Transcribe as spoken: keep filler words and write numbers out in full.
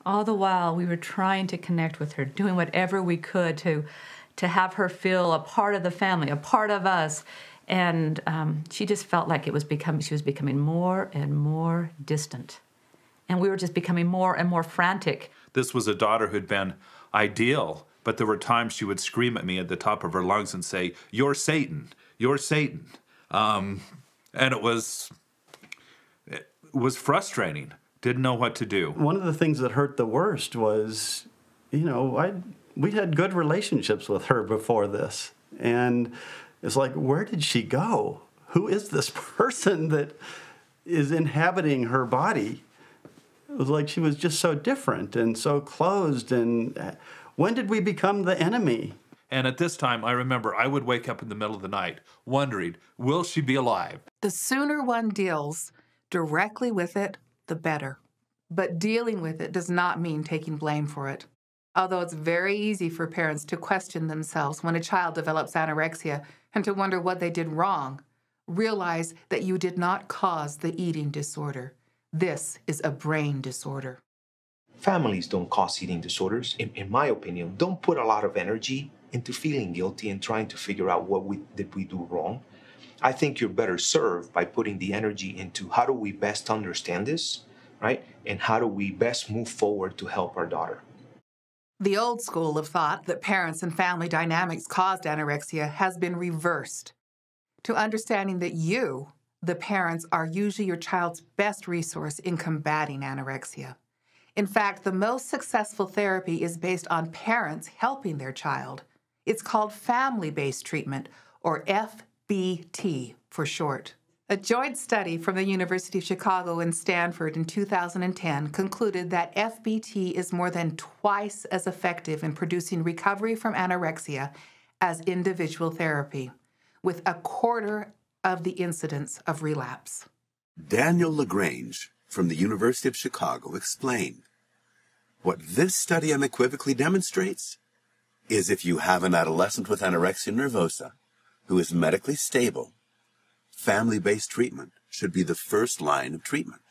All the while, we were trying to connect with her, doing whatever we could to, to have her feel a part of the family, a part of us. And um, she just felt like it was becoming, she was becoming more and more distant. And we were just becoming more and more frantic. This was a daughter who'd been ideal, but there were times she would scream at me at the top of her lungs and say, "You're Satan, you're Satan." Um, and it was, it was frustrating. Didn't know what to do. One of the things that hurt the worst was, you know, I we had good relationships with her before this. And it's like, where did she go? Who is this person that is inhabiting her body? It was like she was just so different and so closed. And when did we become the enemy? And at this time, I remember I would wake up in the middle of the night wondering, will she be alive? The sooner one deals directly with it, the better. But dealing with it does not mean taking blame for it. Although it's very easy for parents to question themselves when a child develops anorexia and to wonder what they did wrong, realize that you did not cause the eating disorder. This is a brain disorder. Families don't cause eating disorders. In, in my opinion, don't put a lot of energy into feeling guilty and trying to figure out what we did we do wrong. I think you're better served by putting the energy into how do we best understand this, right? And how do we best move forward to help our daughter. The old school of thought that parents and family dynamics caused anorexia has been reversed to understanding that you, the parents, are usually your child's best resource in combating anorexia. In fact, the most successful therapy is based on parents helping their child. It's called family-based treatment, or F B T for short. A joint study from the University of Chicago and Stanford in two thousand ten concluded that F B T is more than twice as effective in producing recovery from anorexia as individual therapy, with a quarter of the incidence of relapse. Daniel LaGrange from the University of Chicago explained, what this study unequivocally demonstrates is if you have an adolescent with anorexia nervosa who is medically stable, family-based treatment should be the first line of treatment.